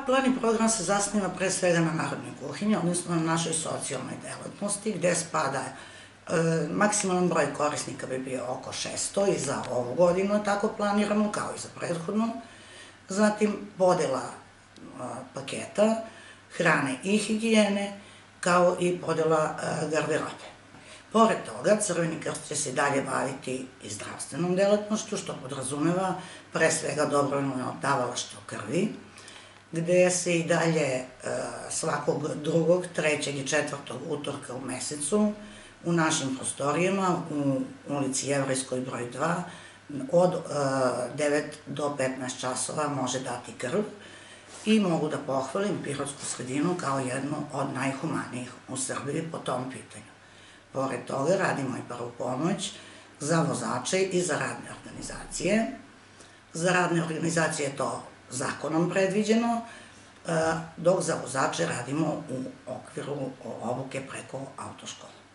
plan i program se zasniva pre svega na narodnoj kuhinji, odnosno na našoj socijalnoj delatnosti, gde spada maksimalan broj korisnika bi bio oko 600 i za ovu godinu je tako planirano, kao i za prethodnu. Zatim podela paketa, hrane i higijene, kao i podela garderobe. Pored toga, Crveni krst će se i dalje baviti i zdravstvenom delatnošću, što podrazumeva pre svega dobrovoljno davalaštvo krvi, gde se i dalje svakog drugog, trećeg i četvrtog utorka u mesecu u našim prostorijama u ulici Jevrejskoj broj 2 od 9 do 15 časova može dati krv i mogu da pohvalim Pirotsku sredinu kao jednu od najhumanijih u Srbiji po tom pitanju. Pored toga radimo i prvu pomoć za vozače i za radne organizacije. Za radne organizacije je to zakonom predviđeno, dok za vozače radimo u okviru obuke preko autoškola.